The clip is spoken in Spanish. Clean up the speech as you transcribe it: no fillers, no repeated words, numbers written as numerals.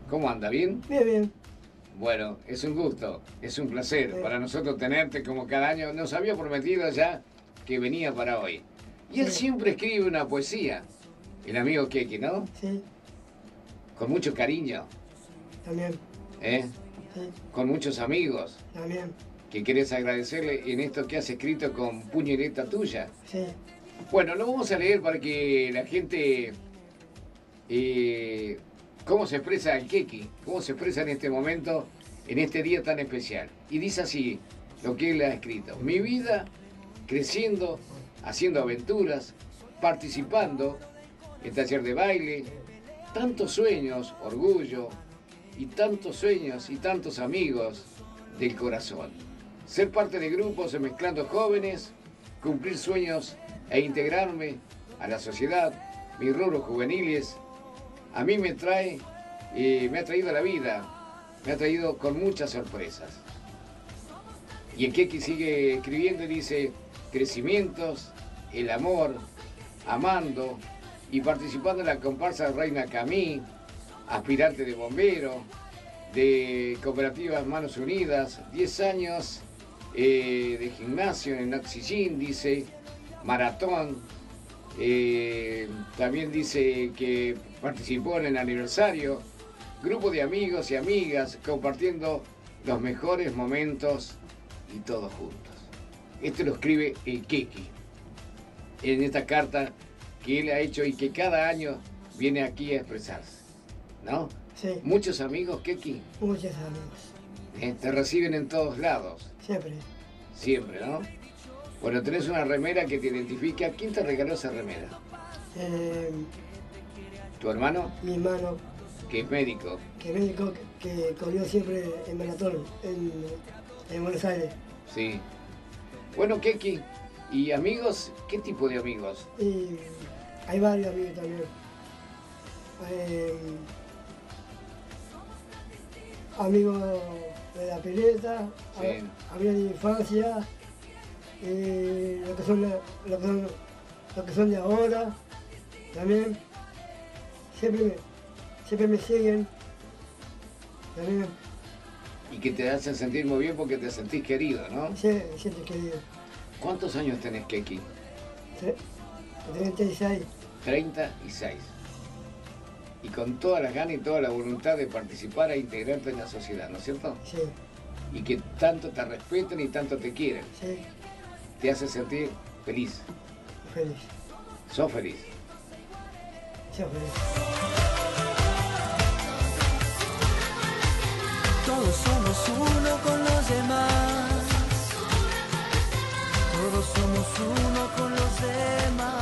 ¿Cómo anda? ¿Bien? Bien, bien. Bueno, es un gusto, es un placer Sí. para nosotros tenerte como cada año. Nos había prometido ya que venía para hoy. Y él Sí. siempre escribe una poesía, el amigo Keki, ¿no? Sí, Con mucho cariño, también. ¿eh? Sí, Con muchos amigos, también. que querés agradecerle en esto que has escrito con puño y letra tuya. Sí, Bueno, lo vamos a leer para que la gente... cómo se expresa el Keki, cómo se expresa en este momento, en este día tan especial. Y dice así lo que él ha escrito. Mi vida creciendo, haciendo aventuras, participando en taller de baile, tantos sueños, orgullo, y tantos sueños y tantos amigos del corazón. Ser parte de grupos mezclando jóvenes, cumplir sueños e integrarme a la sociedad, mis rubros juveniles, a mí me ha traído la vida, me ha traído con muchas sorpresas. Y el Keki sigue escribiendo y dice, crecimientos, el amor, amando y participando en la comparsa Reina Camí, aspirante de bombero, de cooperativas Manos Unidas, 10 años de gimnasio en Oxygen, dice, maratón, también dice que participó en el aniversario, grupo de amigos y amigas compartiendo los mejores momentos y todos juntos. Esto lo escribe el Keki en esta carta que él ha hecho y que cada año viene aquí a expresarse, ¿no? sí. Muchos amigos, Keki, Muchos amigos. te reciben en todos lados, Siempre. siempre, ¿no? Bueno, tenés una remera que te identifica. ¿Quién te regaló esa remera? ¿Tu hermano? Mi hermano, Que es médico. que médico, que corrió siempre en maratón en Buenos Aires. Sí. Bueno, Keki, ¿y amigos? ¿Qué tipo de amigos? Y hay varios amigos también. Amigos de la pileta, Sí. amigos de infancia, lo que son de ahora, también. Siempre me siguen, también. Y que te hacen sentir muy bien porque te sentís querido, ¿no? Sí, siempre querido. ¿Cuántos años tenés, Keki? 36. 36. Y con todas las ganas y toda la voluntad de participar e integrarte en la sociedad, ¿no es cierto? Sí, Y que tanto te respeten y tanto te quieren. sí, Te hace sentir feliz. feliz. Sos feliz. Soy feliz. Todos somos uno con los demás. Todos somos uno con los demás.